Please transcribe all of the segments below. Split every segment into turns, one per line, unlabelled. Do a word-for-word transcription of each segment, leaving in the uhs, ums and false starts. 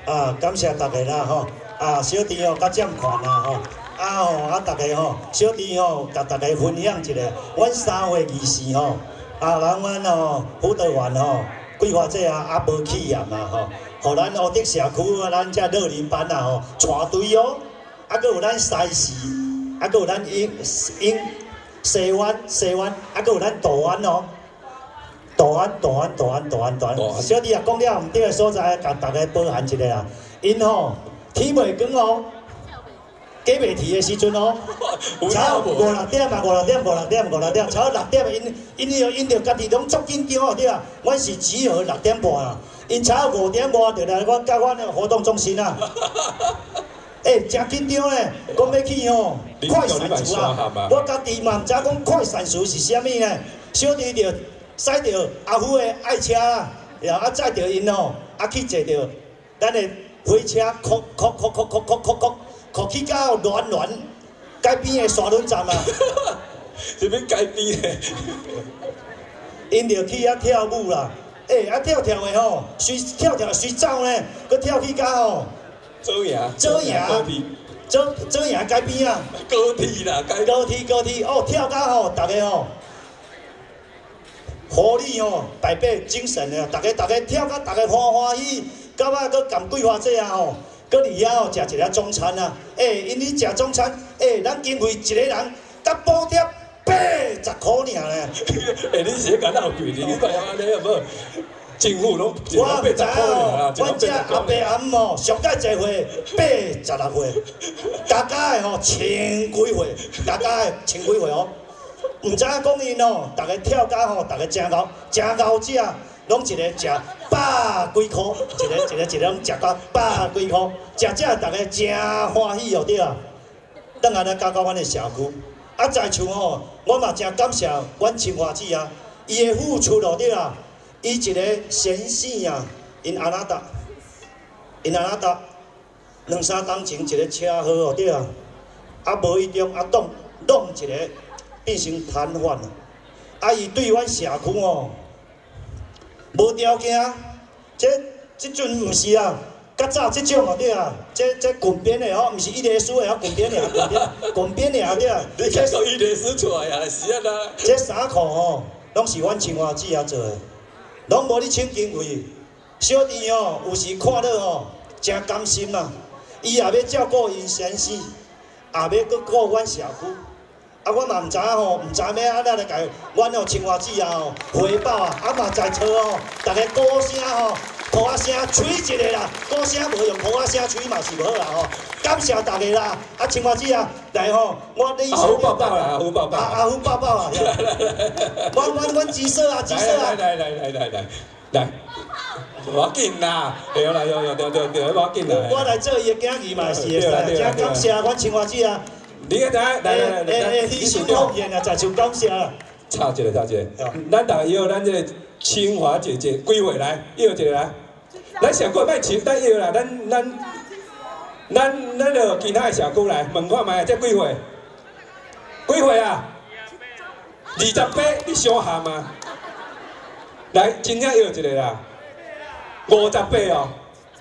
啊，感谢大家啦吼，啊，小弟哦，较占款啦吼，啊吼，啊大家吼，小弟吼，甲大家分享一下，阮三月二十吼，啊，人阮吼辅导员吼，规划这啊啊无起验嘛吼，互咱乌德社区啊，咱遮乐龄班啊吼，带队哦，啊，佮有咱西市，啊，佮有咱英英西湾西湾，啊，佮有咱大湾哦。大安、大安、大安、大安、大安，小弟啊，讲了毋对的所在，甲大家保含一下啊。因吼天袂光哦，加袂啼的时阵哦，差五六点啊，五六点、五六点、五六点，差六点，因因因因着家己拢足紧张哦，对啊。阮是集合六点半啊，因差五点半就来阮甲阮的活动中心啊。诶，真紧张咧，讲要去吼快闪术啊！我家己嘛毋知讲快闪术是啥物呢，小弟着。驶着阿虎的爱车啦，然后啊载着因吼，啊去坐着咱的火车，哭哭哭哭哭哭哭哭，哭去到暖暖街边的沙轮站啊。
是要街边的？
因着去遐跳舞啦，诶、欸，啊跳跳的吼，随跳跳随走呢，佮跳去到吼。
左营。
左营。左左营街边啊。
高梯啦，街。
高梯高梯，哦，跳到吼，大家吼。活力吼，百倍精神啊！大家大家跳到大家欢欢喜，到尾搁含桂花这啊吼，搁伫遐吼食一个中餐啊！诶、欸，因为食中餐，诶、欸，咱经费一个人甲补贴八十箍尔咧。
诶，你是敢闹贵哩？你看安尼好无？政府拢
我毋知哦，阮遮阿伯阿姆吼，上届聚会八十六岁，大家诶吼千几岁，大家诶千几岁哦。毋知影讲因哦，逐个跳甲吼，逐个真高，真高食，拢一个食百几箍，一个一个一个拢食到百几箍，食食逐个真欢喜哦，对啊。等下来交到阮的社区，啊在厝吼，我嘛真感谢阮青花姊啊，伊的付出哦，对啊，伊一个先生啊，因阿那达，因阿那达两三当前一个车祸哦，对啊，啊无伊中啊动弄一个。变成瘫痪了，啊！伊对阮社区哦，无条件，这这阵毋是啊，较早这种哦对啊，这这滚边的哦，毋是伊个输的哦，滚边的，滚边，滚边的对啊。
你看到伊个输出来啊，是啊啦。
这衫裤哦，拢是阮青花姊啊做的，拢无咧请经费。小弟哦，有时看到哦，真甘心啊。伊也要照顾因先生，也要搁顾阮社区。啊，我嘛毋知影吼，毋知要安怎来甲阮吼青花姊啊吼回报啊，啊嘛在厝吼，逐个鼓声吼，鼓啊声吹一个啦，鼓声无用，鼓啊声吹嘛是无好啦吼。感谢大家啦，啊青花姊啊，来吼，我你
阿虎抱抱啦，阿虎抱抱，
阿虎抱抱啊，阮阮阮紫色啊，紫色啊，
来来来来来来来，无要紧啦，对啦，对对对对对，无要紧啦。
我来做伊的囝儿嘛是会使，真感谢阮青花姊啊。
你个知？来来来来来，
你手奉献啊，在就感谢啦。
插一个，插一个。咱大家以后咱这个清华姐姐几岁来？摇一个来。咱社区卖请，咱摇啦，咱咱咱咱就其他的社区来问看卖，这几岁？几岁啊？二十八，你小汉吗？来，真正摇一个啦。五十八哦。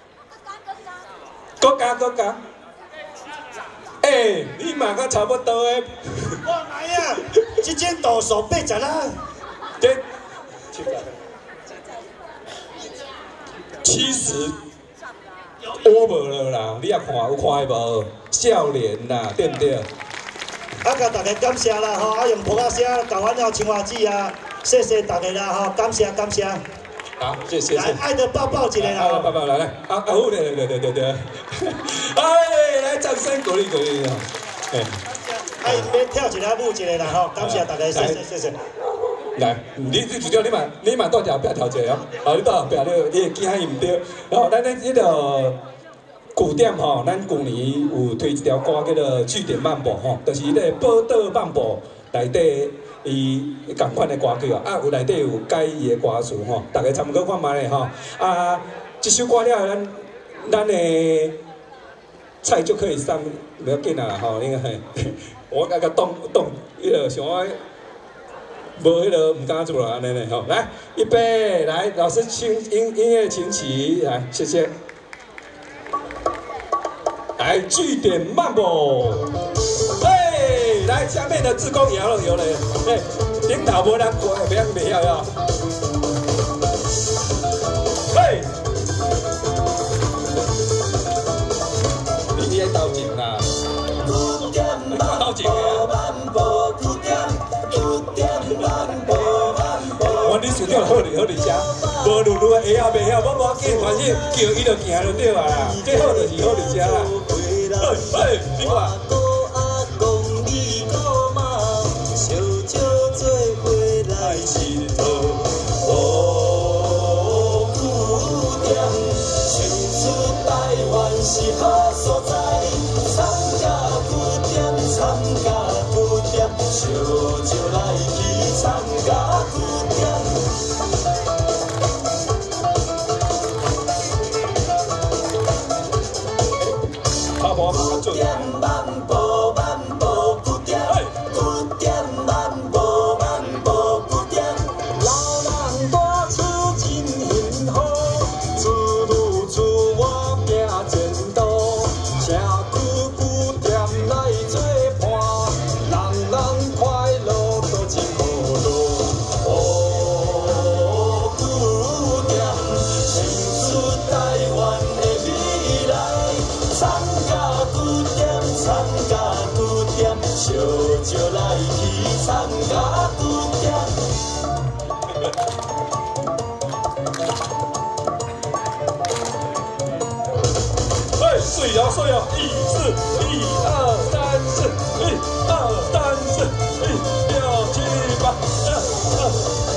搁加搁加。哎、欸，你嘛甲差不多诶。
我来啊，这间度数八十啦。
这七十 over 了啦，你也看有看无？少年啦，对不对？
啊，甲大家感谢啦吼，啊用普仔声甲阮了青花姊啊，谢谢大家啦吼，感谢感谢。
好，谢谢。
来，爱的抱抱一个啦。
爱的抱抱，来来，阿阿虎，对对对对对。哎，来掌声鼓励鼓励啊！哎，
哎，要跳一个舞一个啦吼，感谢大家，谢谢谢谢。
来，你你主要你嘛你嘛带条壁头一个哦，哦你带后壁你你会记海伊毋对，然后咱咧迄个古店吼，咱旧年有推一条歌叫做《据点漫步》吼，就是迄个宝岛漫步内底。伊共款的歌曲啊，啊有内底有改伊的歌词吼，大家参考看觅咧吼。啊，这首歌了，咱咱的菜就可以上，不要紧啦吼，应该我甲甲动动，迄个想要无迄个唔敢做啦，安尼咧吼。来，预备，来，老师请音音乐请起，来，谢谢。 来据点漫步。哎，来下面的志工摇了摇了，哎，顶头无人过，别人袂晓哟。嘿，你喺斗前啦，斗前嘅啊。我你想叫好哩好哩遮，无路路会晓袂晓，我无紧，反正叫伊就行就对啊啦，最好就是好哩遮啦。哎哎，你看。是好所在，参加古典，参加古典，笑笑来去参加古典。阿婆，古典漫步，漫步古典，古典漫步，漫步古典。老人大出真幸福，自路自我行前。吃久古店来做伴，人人快乐都真好乐。哦，古店庆祝台湾的未来，参加古店，参加古店，笑笑来去参加古店。水摇水摇，一四一二三四，一二三四，一六七八，二二。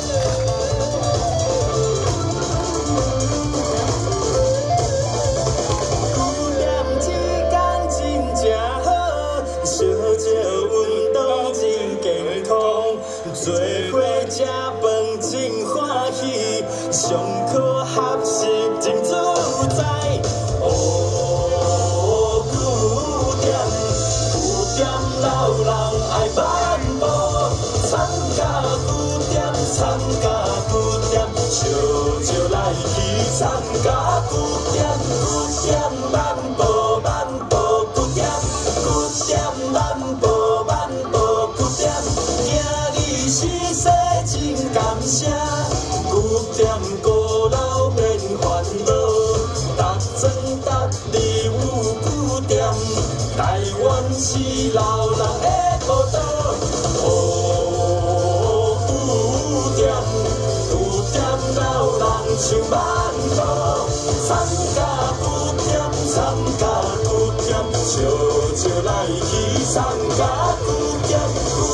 古店之间真正好，小少运动真健康，做伙食饭真欢喜，上课学习真自在。哦。老人爱漫步，参加古典，参加古典，笑笑来去参加古典，古典漫步，漫步古典，古典漫步，漫步古典。今日是世真感谢，古典古老免烦恼，达真达理有古典，台湾是老人的。哦，古店，古店老人唱漫步，参加古店，参加古店，笑笑来去参加古店。